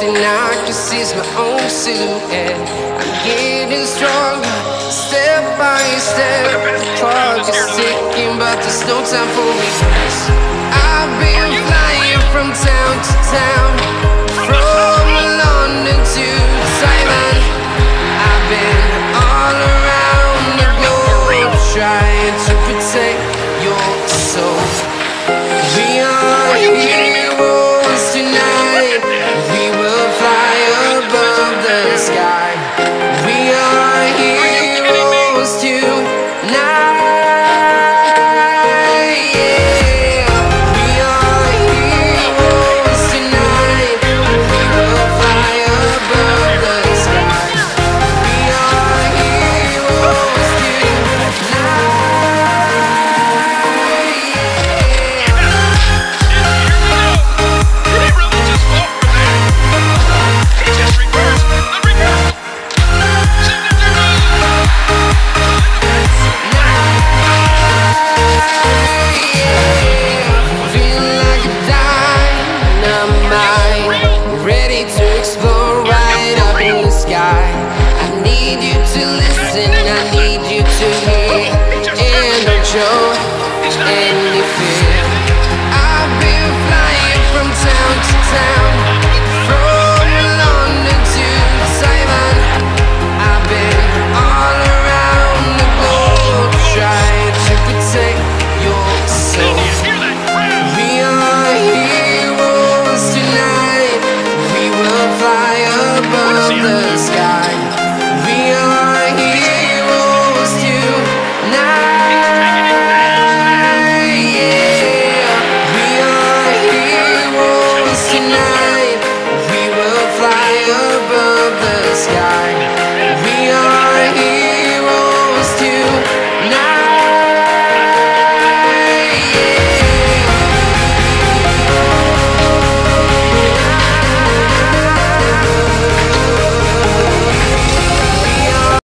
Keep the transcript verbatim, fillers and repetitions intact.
Democracy is my own silhouette. I'm getting stronger, step by step. The clock is ticking, but there's no time for regrets. I've been flying from town to town, from London to Thailand. I've been all around the globe, trying to protect your soul. We are heroes tonight. We will fly above the sky. We are heroes tonight. Yeah. We are heroes tonight. We will fly above the sky. We are heroes tonight. Ready to explore right up in the sky. I need you to listen